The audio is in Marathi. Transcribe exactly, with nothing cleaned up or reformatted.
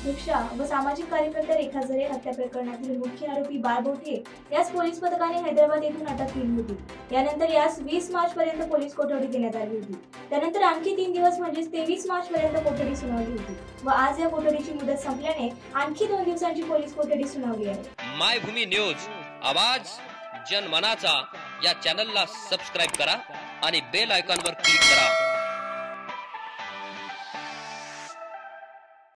अध्यक्षा व सामाजिक कार्यकर्त्या रेखा झरे हत्या प्रकरणातील मुख्य आरोपी बाळ बोठे यास पोलीस पथकाने हैदराबाद येथून अटक केली होती। यानंतर यास वीस मार्च पर्यंत पोलीस कोठडी देण्यात आली होती। त्यानंतर आणखी तीन दिवस म्हणजे तेवीस मार्च पर्यंत कोठडी सुनावली होती व आज या कोठडीची मुदत संपल्याने आणखी दोन दिवसांची पोलीस कोठडी सुनावली आहे। मायभूमी न्यूज आवाज जनमनाचा या चॅनलला सबस्क्राइब करा आणि बेल आयकॉनवर क्लिक करा।